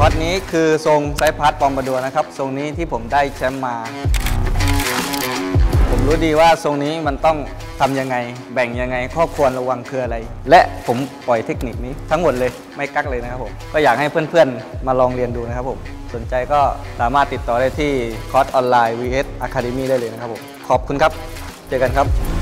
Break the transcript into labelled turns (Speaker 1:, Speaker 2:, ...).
Speaker 1: อตนี้คือทรงไซพาร์ตปอมบาดัวนะครับทรงนี้ที่ผมได้แชมป์มาผมรู้ดีว่าทรงนี้มันต้องทำยังไงแบ่งยังไงข้อควรระวังคืออะไรและผมปล่อยเทคนิคนี้ทั้งหมดเลยไม่กักเลยนะครับผมก็อยากให้เพื่อนๆมาลองเรียนดูนะครับผมสนใจก็สามารถติดต่อได้ที่คอร์สออนไลน์ VS Academy ได้เลยนะครับผมขอบคุณครับเจอกันครับ